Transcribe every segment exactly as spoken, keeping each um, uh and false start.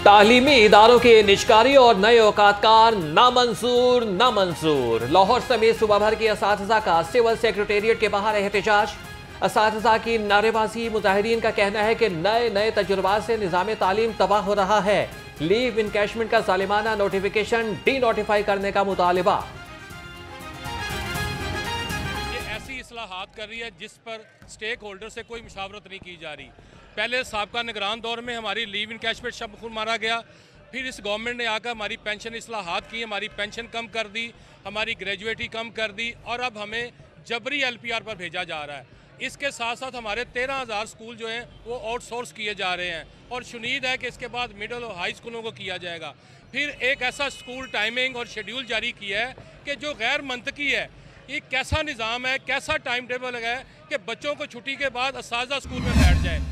तालीमी इदारों के निजकारी और नए औकातकार नामंजूर नामंजूर। लाहौर समेत सूबा भर के असातिज़ा का सिविल सेक्रेटेरिएट के बाहर एहतजाज। असातिज़ा की नारेबाजी। मुजाहिरीन का कहना है कि नए नए तजुर्बात से निज़ाम तालीम तबाह हो रहा है। लीव इनकैशमेंट का जालिमाना नोटिफिकेशन डी नोटिफाई करने का मुतालिबा। ऐसी इस्लाहात कर रही है जिस पर स्टेक होल्डर से कोई मुशावरत नहीं की जा रही। पहले साबका निगरान दौर में हमारी लीव इनकैशमेंट शब्द खुद मारा गया, फिर इस गवर्नमेंट ने आकर हमारी पेंशन इस्लाहात की, हमारी पेंशन कम कर दी, हमारी ग्रेजुएटी कम कर दी और अब हमें जबरी एल पी आर पर भेजा जा रहा है। इसके साथ साथ हमारे तेरह हज़ार स्कूल जो हैं वो आउटसोर्स किए जा रहे हैं और शुनीद है कि इसके बाद मिडिल और हाई स्कूलों को किया जाएगा। फिर एक ऐसा स्कूल टाइमिंग और शेड्यूल जारी किया है कि जो गैर मंतकी है। ये कैसा निज़ाम है, कैसा टाइम टेबल है कि बच्चों को छुट्टी के बाद असातिज़ा स्कूल में बैठ जाए।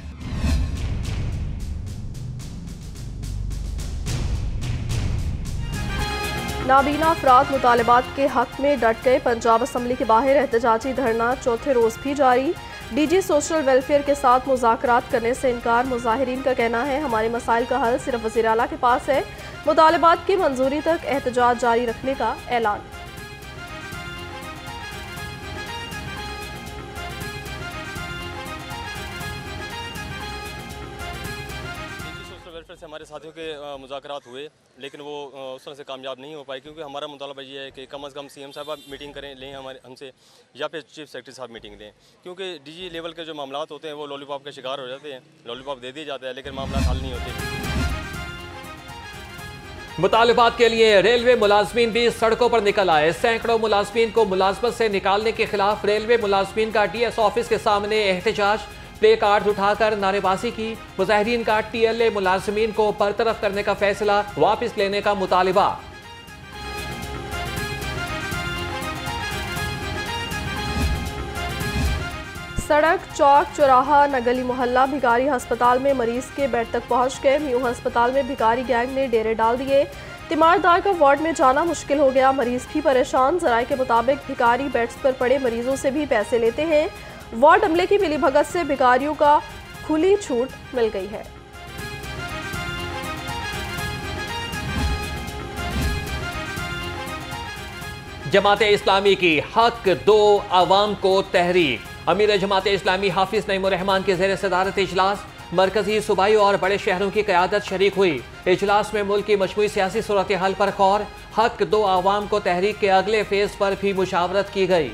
नाबीना अफराद मुतालबात के हक में डट गए। पंजाब असम्बली के बाहर एहतजाजी धरना चौथे रोज़ भी जारी। डीजी सोशल वेलफेयर के साथ मुज़ाकरात करने से इनकार। मुजाहिरीन का कहना है हमारे मसाइल का हल सिर्फ वज़ीर आला के पास है। मुतालबात की मंजूरी तक एहतजाज जारी रखने का ऐलान। से हमारे साथियों के मुज़ाकरात हुए लेकिन वो उस तरह से कामयाब नहीं हो पाए, क्योंकि हमारा मुतालबा ये है कि कम अज़ कम सीएम साहब मीटिंग करें लें हमारे हमसे, या फिर चीफ सेक्रेटरी साहब मीटिंग लें, क्योंकि डीजी लेवल के जो मामलात होते हैं वो लॉलीपॉप के शिकार हो जाते हैं। लॉलीपॉप दे दिया जाता है लेकिन मामला हल नहीं होते। मुतालबात के लिए रेलवे मुलाजमीन भी सड़कों पर निकल आए। सैकड़ों मुलाजमीन को मुलाजमत से निकालने के खिलाफ रेलवे मुलाजमीन का डी एस ऑफिस के सामने एहतजाज। प्ले कार्ड उठाकर नारेबाजी की। मुजाहिरीन का टी एल ए मुलाजमीन को बरतरफ करने का फैसला वापस लेने का मुतालिबा। सड़क, चौक, चौराहा, नगली मोहल्ला भिकारी अस्पताल में मरीज के बेड तक पहुंच गए। म्यू अस्पताल में भिकारी गैंग ने डेरे डाल दिए। तीमारदार का वार्ड में जाना मुश्किल हो गया। मरीज भी परेशान। जराये के मुताबिक भिकारी बेड्स पर पड़े मरीजों से भी पैसे लेते हैं। वार्ड अमले की मिलीभगत से भिखारियों का खुली छूट मिल गई है। जमात इस्लामी की हक दो आवाम को तहरीक। अमीर जमात इस्लामी हाफिज नईमुर रहमान के ज़ेर सदारत इजलास। मरकजी, सूबाई और बड़े शहरों की क़यादत शरीक हुई। इजलास में मुल्क की मजमूई सियासी सूरत हाल पर गौर। हक दो आवाम को तहरीक के अगले फेज पर भी मुशावरत की गई।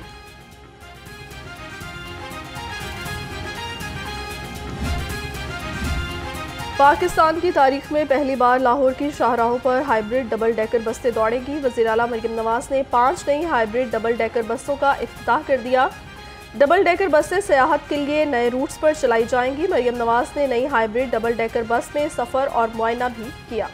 पाकिस्तान की तारीख में पहली बार लाहौर की शाहराहों पर हाइब्रिड डबल डेकर बसें दौड़ेंगी। वज़ीर आला मरियम नवाज ने पांच नई हाइब्रिड डबल डेकर बसों का इफ्तिताह कर दिया। डबल डेकर बसें सियाहत के लिए नए रूट्स पर चलाई जाएंगी। मरियम नवाज ने नई हाइब्रिड डबल डेकर बस में सफ़र और मुआयना भी किया।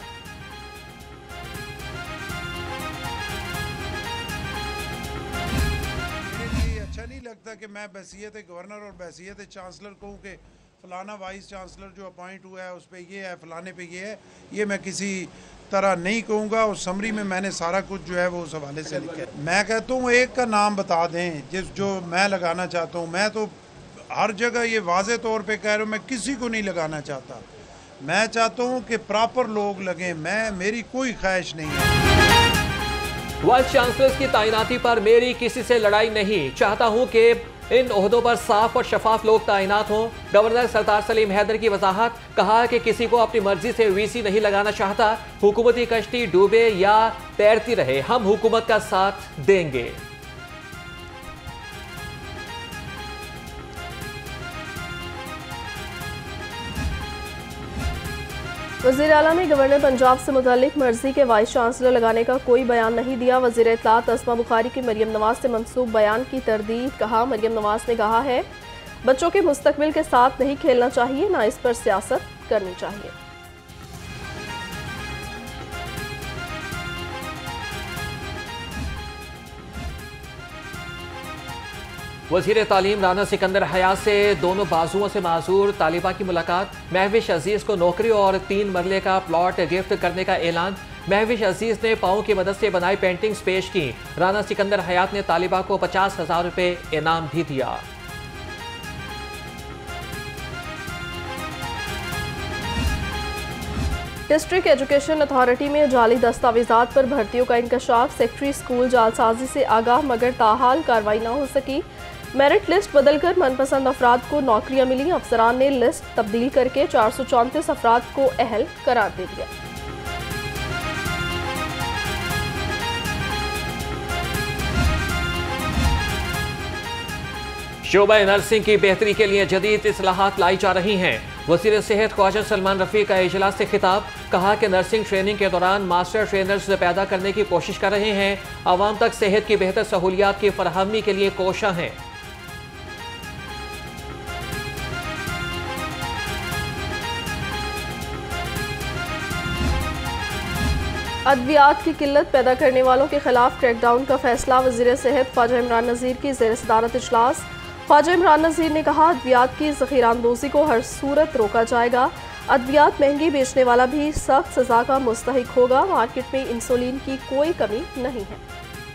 मुझे ये अच्छा नहीं लगता कि मैं बहसियत गवर्नर और बहसियत चांसलर कहूँ कि फलाना वाइस चांसलर जो अपॉइंट हुआ है उस पर ये है, फलाने पे ये है। ये मैं किसी तरह नहीं कहूँगा और समरी में मैंने सारा कुछ जो है वो उस हवाले से लिखा है। मैं कहता हूँ एक का नाम बता दें जिस जो मैं लगाना चाहता हूँ। मैं तो हर जगह ये वाज़े तौर पे कह रहा हूँ, मैं किसी को नहीं लगाना चाहता। मैं चाहता हूँ कि प्रॉपर लोग लगें। मैं मेरी कोई ख्वाहिश नहीं है। वाइस चांसलर्स की तैनाती पर मेरी किसी से लड़ाई नहीं। चाहता हूँ कि इन ओहदों पर साफ और शफाफ लोग तैनात हों। गवर्नर सरदार सलीम हैदर की वजाहत। कहा कि किसी को अपनी मर्जी से वीसी नहीं लगाना चाहता। हुकूमती कश्ती डूबे या तैरती रहे, हम हुकूमत का साथ देंगे। वज़ीर आला ने गवर्नर पंजाब से मुतालिक मर्जी के वाइस चांसलर लगाने का कोई बयान नहीं दिया। वज़ीर इत्तलात अस्मा बुखारी की मरियम नवाज से मंसूब बयान की तरदीद। कहा मरियम नवाज ने कहा है बच्चों के मुस्तकबिल के साथ नहीं खेलना चाहिए, ना इस पर सियासत करनी चाहिए। वज़ीर तालीम राना सिकंदर हयात से दोनों बाजुओं से माजूर तालिबा की मुलाकात। महविश अजीज़ को नौकरी और तीन मरले का प्लॉट गिफ्ट करने का ऐलान। महविश अजीज़ ने पाँव की मदद से बनाई पेंटिंग्स पेश की। राना सिकंदर हयात ने तालिबा को पचास हजार रुपये इनाम भी दिया। डिस्ट्रिक्ट एजुकेशन अथॉरिटी में जाली दस्तावेजात पर भर्तियों का इंकशाफ। सेक्रेटरी स्कूल जालसाजी से आगाह मगर ताहाल कार्रवाई न हो सकी। मेरिट लिस्ट बदलकर मनपसंद अफराद को नौकरियां मिली। अफसरान ने लिस्ट तब्दील करके चार सौ चौंतीस अफराद को अहल करार दे दिया। शोबा नर्सिंग की बेहतरी के लिए जदीद इस्लाहात लाई जा रही हैं। वज़ीर सेहत ख्वाजा सलमान रफ़ी का इजलास से खिताब। कहा कि नर्सिंग ट्रेनिंग के दौरान मास्टर ट्रेनर्स पैदा करने की कोशिश कर रहे हैं। आवाम तक सेहत की बेहतर सहूलियात की फराहमी के लिए कोशा हैं। अद्वियात की किल्लत पैदा करने वालों के खिलाफ क्रैकडाउन का फैसला। वज़ीर सेहत ख्वाजा इमरान नज़ीर की ज़ेर सदारत इजलास। ख्वाजा इमरान नज़ीर ने कहा, अद्वियात की ज़ख़ीरांदोज़ी को हर सूरत रोका जाएगा। अद्वियात महंगी बेचने वाला भी सख्त सज़ा का मुस्तहिक होगा। मार्केट में इंसुलिन की कोई कमी नहीं है।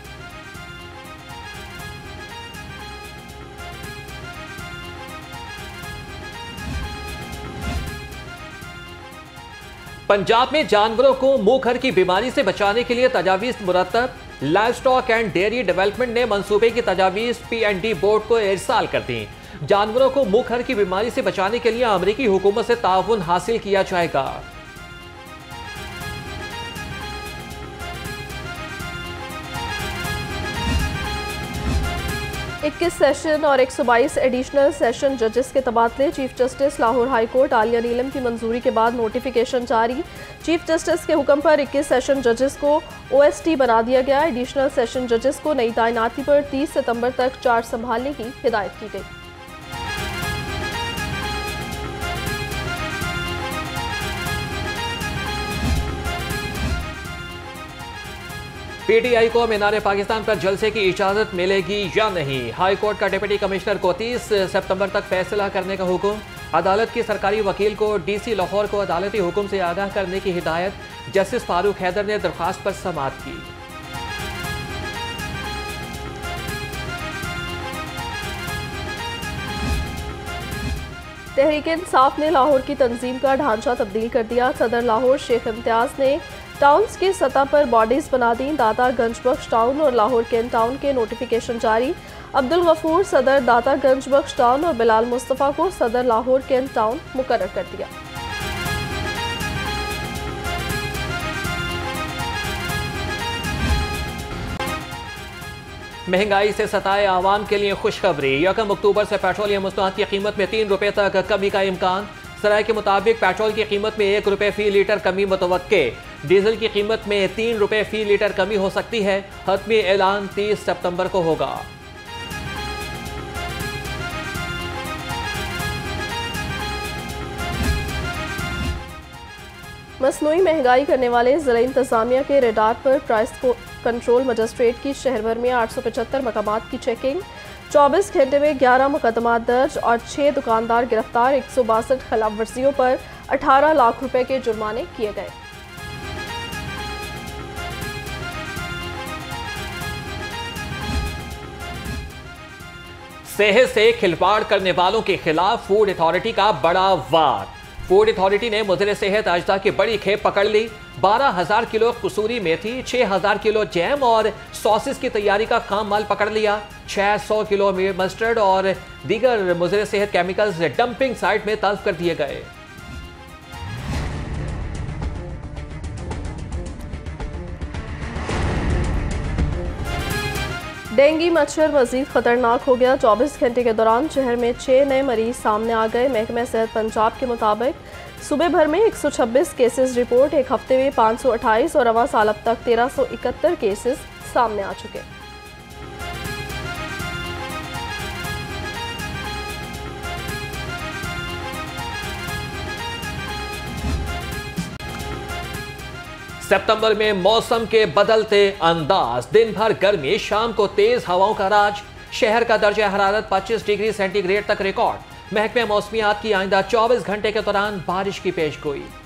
पंजाब में जानवरों को मुंहखर की बीमारी से बचाने के लिए तजावीज़ मुरतब। Livestock and dairy development ने मंसूबे की तजावीज़ पी एंड डी बोर्ड को इरसाल कर दी। जानवरों को मुंहखर की बीमारी से बचाने के लिए अमेरिकी हुकूमत से ताउन हासिल किया जाएगा। इक्कीस सेशन और एक सौ बाईस एडिशनल सेशन जजेस के तबादले। Chief justice Lahore high court Aliya Neelam की मंजूरी के बाद नोटिफिकेशन जारी। चीफ जस्टिस के हुक्म पर इक्कीस सेशन जजेस को ओ एस टी बना दिया गया। एडिशनल सेशन जजेस को नई तैनाती पर तीस सितंबर तक चार्ज संभालने की हिदायत की गई। पीटीआई को मीनार पाकिस्तान पर जलसे की इजाजत मिलेगी या नहीं। हाई कोर्ट का डिप्टी कमिश्नर को तीस सितंबर तक फैसला करने का हुक्म। अदालत की सरकारी वकील को डीसी लाहौर को अदालती हुक्म से आगाह करने की हिदायत। जस्टिस फारूक हैदर ने दरख्वास्त पर समाअत की। तहरीक इंसाफ ने लाहौर की तंजीम का ढांचा तब्दील कर दिया। सदर लाहौर शेख इम्तियाज ने टाउन्स की सतह पर बॉडीज बना दी। दाता गंजबख्श टाउन और लाहौर कैंट टाउन के नोटिफिकेशन जारी। अब्दुल गफूर सदर दाता गंजबख्श टाउन और बिलाल मुस्तफ़ा को सदर लाहौर कैंट टाउन मुकर्रर कर दिया। महंगाई से सताए आवाम के लिए खुशखबरी। यकम अक्टूबर से पेट्रोलियम मसनूआत की कीमत में तीन रुपए तक कमी का इम्कान। सराय के मुताबिक पेट्रोल की कीमत में एक रुपए फी लीटर कमी मुतवक्के। डीजल की कीमत में तीन रुपए फी लीटर कमी हो सकती है। हतमी ऐलान तीस सितंबर को होगा। मसनूई महंगाई करने वाले जिला इंतजामिया के रेडार पर प्राइस कंट्रोल मजिस्ट्रेट की शहर भर में आठ सौ पचहत्तर मकामात की चेकिंग। चौबीस घंटे में ग्यारह मुकदमात दर्ज और छह दुकानदार गिरफ्तार। एक सौ बासठ खिलाफ वर्जियों पर अठारह लाख रुपए के जुर्माने किए गए। सेहत से खिलवाड़ करने वालों के खिलाफ फूड अथॉरिटी का बड़ा वार। फूड अथॉरिटी ने मुज़र सेहत अज्जा की बड़ी खेप पकड़ ली। बारह हजार किलो कसूरी मेथी, छह हजार किलो जैम और सॉसेस की तैयारी का खाम माल पकड़ लिया। छह सौ किलो मस्टर्ड और दीगर मुज़र सेहत केमिकल्स डंपिंग साइट में तल्फ कर दिए गए। डेंगू मच्छर मजीद खतरनाक हो गया। चौबीस घंटे के दौरान शहर में छह नए मरीज सामने आ गए। महकमा सेहत पंजाब के मुताबिक सूबे भर में एक सौ छब्बीस केसेस रिपोर्ट। एक हफ्ते में पाँच सौ अट्ठाईस और रवा साल अब तक तेरह सौ इकहत्तर केसेस सामने आ चुके। सितंबर में मौसम के बदलते अंदाज। दिन भर गर्मी, शाम को तेज हवाओं का राज। शहर का दर्जा हरारत पच्चीस डिग्री सेंटीग्रेड तक रिकॉर्ड। महकमे मौसमियात की आइंदा चौबीस घंटे के दौरान बारिश की पेशगोई।